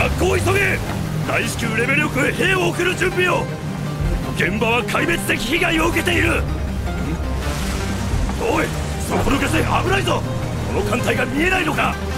攻を急げ。大至急レベル6へ兵を送る準備を。現場は壊滅的被害を受けている。おい、そこ抜けせ、危ないぞ。この艦隊が見えないのか。